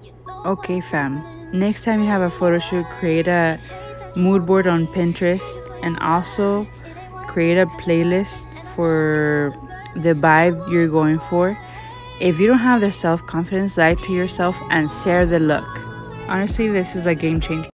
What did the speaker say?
Okay, fam. Next time you have a photo shoot, create a mood board on Pinterest and also create a playlist for the vibe you're going for. If you don't have the self-confidence, lie to yourself and share the look. Honestly, this is a game changer.